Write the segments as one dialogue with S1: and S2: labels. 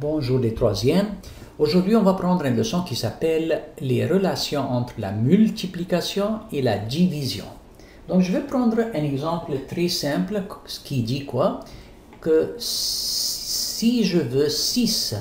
S1: Bonjour les troisièmes. Aujourd'hui, on va prendre une leçon qui s'appelle les relations entre la multiplication et la division. Donc, je vais prendre un exemple très simple qui dit quoi? Que si je veux 6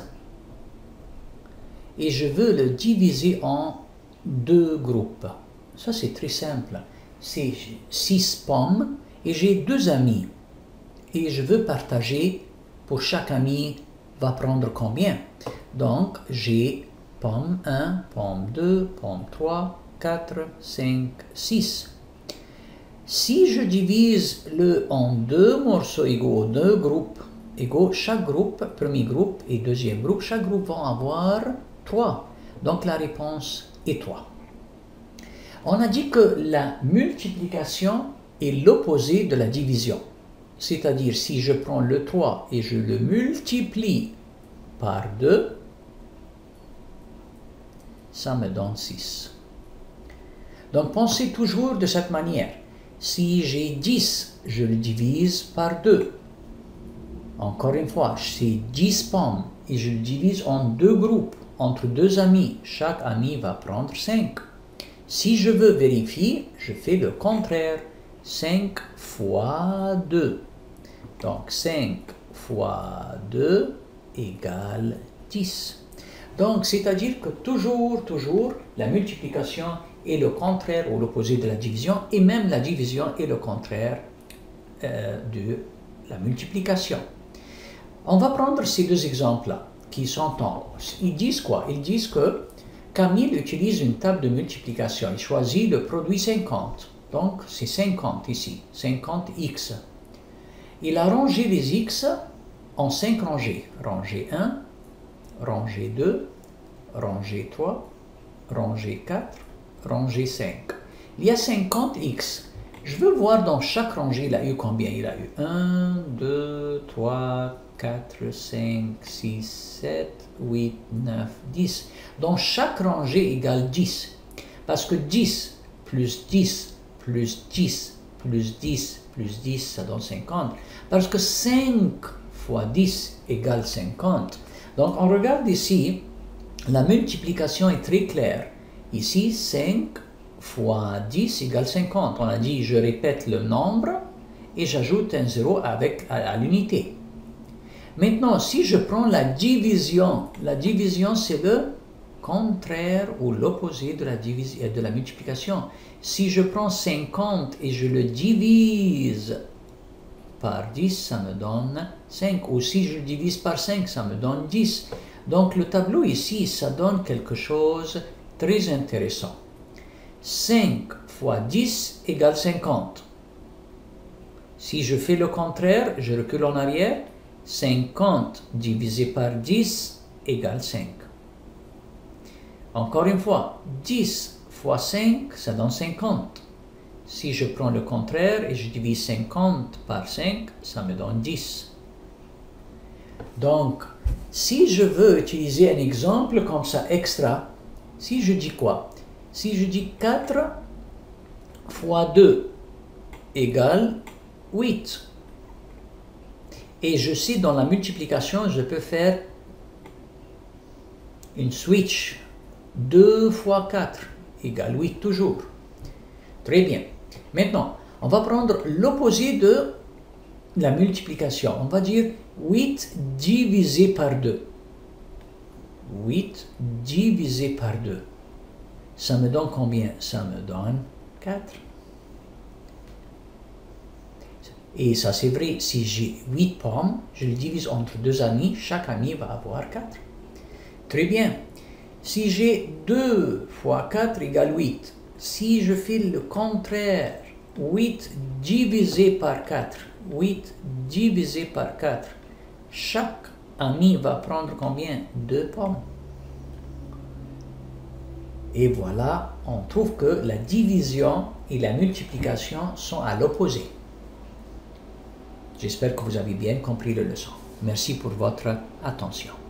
S1: et je veux le diviser en deux groupes, ça c'est très simple. C'est 6 pommes et j'ai deux amis et je veux partager pour chaque ami va prendre combien? Donc, j'ai pomme 1, pomme 2, pomme 3, 4, 5, 6. Si je divise le en deux morceaux égaux, deux groupes égaux, chaque groupe, premier groupe et deuxième groupe, chaque groupe va avoir 3. Donc, la réponse est 3. On a dit que la multiplication est l'opposé de la division. C'est-à-dire, si je prends le 3 et je le multiplie par 2, ça me donne 6. Donc, pensez toujours de cette manière. Si j'ai 10, je le divise par 2. Encore une fois, c'est 10 pommes et je le divise en deux groupes, entre deux amis. Chaque ami va prendre 5. Si je veux vérifier, je fais le contraire. 5 fois 2. Donc, 5 fois 2 égale 10. Donc, c'est-à-dire que toujours, la multiplication est le contraire ou l'opposé de la division, et même la division est le contraire de la multiplication. On va prendre ces deux exemples-là, qui sont en haut. Ils disent quoi? Ils disent que Camille utilise une table de multiplication. Il choisit le produit 50. Donc, c'est 50 ici, 50x. Il a rangé les x en 5 rangées. Rangée 1, rangée 2, rangée 3, rangée 4, rangée 5. Il y a 50x. Je veux voir dans chaque rangée, il a eu combien? Il a eu 1, 2, 3, 4, 5, 6, 7, 8, 9, 10. Dans chaque rangée égale 10. Parce que 10 plus 10 plus 10 plus 10 plus 10, ça donne 50. Parce que 5 fois 10 égale 50. Donc, on regarde ici, la multiplication est très claire. Ici, 5 fois 10 égale 50. On a dit, je répète le nombre et j'ajoute un 0 à l'unité. Maintenant, si je prends la division c'est le contraire ou l'opposé de la multiplication. Si je prends 50 et je le divise par 10, ça me donne 5. Ou si je le divise par 5, ça me donne 10. Donc le tableau ici, ça donne quelque chose de très intéressant. 5 fois 10 égale 50. Si je fais le contraire, je recule en arrière. 50 divisé par 10 égale 5. Encore une fois, 10 fois 5, ça donne 50. Si je prends le contraire et je divise 50 par 5, ça me donne 10. Donc, si je veux utiliser un exemple comme ça extra, si je dis quoi? Si je dis 4 fois 2 égale 8. Et je sais, dans la multiplication, je peux faire une switch. 2 fois 4 égale 8 toujours. Très bien. Maintenant, on va prendre l'opposé de la multiplication. On va dire 8 divisé par 2. 8 divisé par 2. Ça me donne combien? Ça me donne 4. Et ça c'est vrai, si j'ai 8 pommes, je le divise entre deux amis, chaque ami va avoir 4. Très bien. Si j'ai 2 fois 4 égale 8, si je fais le contraire, 8 divisé par 4, 8 divisé par 4, chaque ami va prendre combien? 2 pommes. Et voilà, on trouve que la division et la multiplication sont à l'opposé. J'espère que vous avez bien compris la leçon. Merci pour votre attention.